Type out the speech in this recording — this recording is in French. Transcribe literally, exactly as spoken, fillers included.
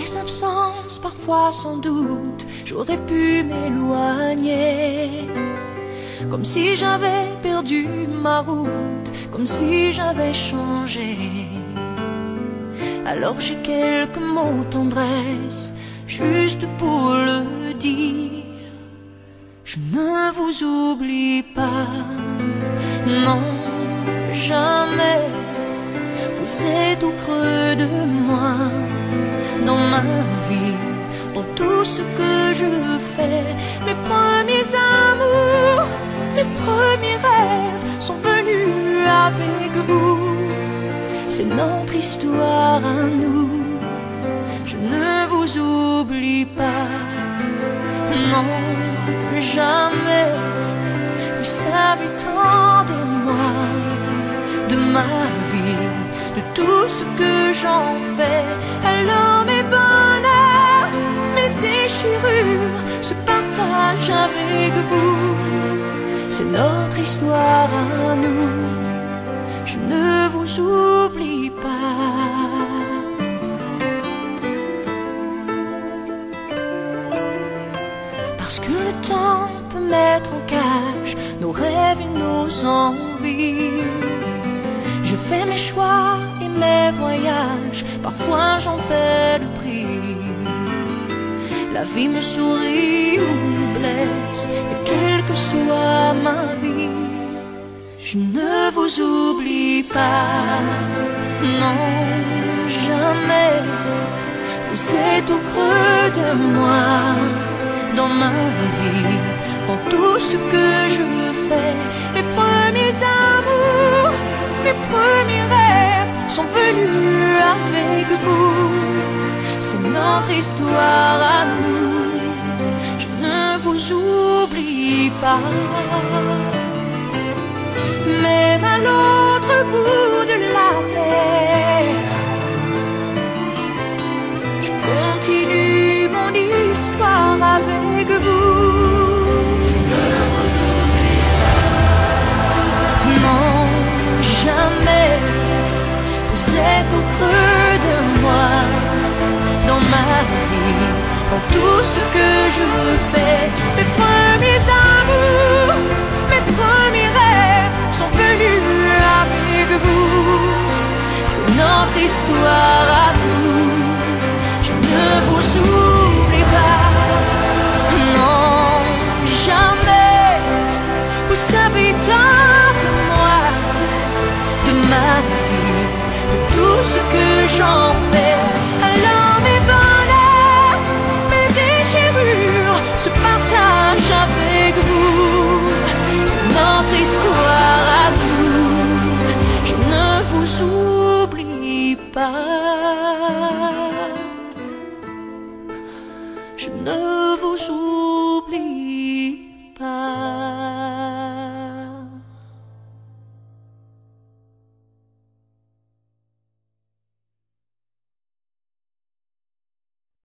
tes absences, parfois sans doute, j'aurais pu m'éloigner. Comme si j'avais perdu ma route, comme si j'avais changé. Alors j'ai quelques mots tendresse, juste pour le dire. Je ne vous oublie pas, non, jamais. Vous êtes au creux de moi, dans ma vie, dans tout ce que je fais. Mes premiers amours, mes premiers rêves sont venus avec vous. C'est notre histoire à nous. Je ne vous oublie pas, non, jamais. Vous savez tant de moi, de ma vie, de tout ce que j'en fais. Alors mes bonheurs, mes déchirures se partagent avec vous. C'est notre histoire à nous. Je ne vous oublie pas. Parce que le temps peut mettre en cage nos rêves et nos envies. Je fais mes choix et mes voyages, parfois j'en paie le prix. La vie me sourit ou me blesse, mais quelle que soit ma vie, je ne vous oublie pas, non, jamais. Vous êtes au creux de moi, dans ma vie, dans tout ce que je fais. Mes premiers amours, mes premiers rêves sont venus avec vous. C'est notre histoire à nous. Je ne vous oublie pas. Même à l'autre bout de la terre, je continue mon histoire avec vous. Je ne vous oublie pas. Non, jamais. Vous êtes au creux de moi, dans ma vie, dans tout ce que je fais. Mes premiers amours, mes premiers rêves sont venus avec vous. C'est notre histoire à nous. Je ne vous oublie pas, non, jamais. Vous savez tant de moi, de ma vie, de tout ce que j'en fais. Alors mes bonheurs, mes déchirures se partagent avec vous. C'est notre histoire à nous. Je ne vous oublie pas.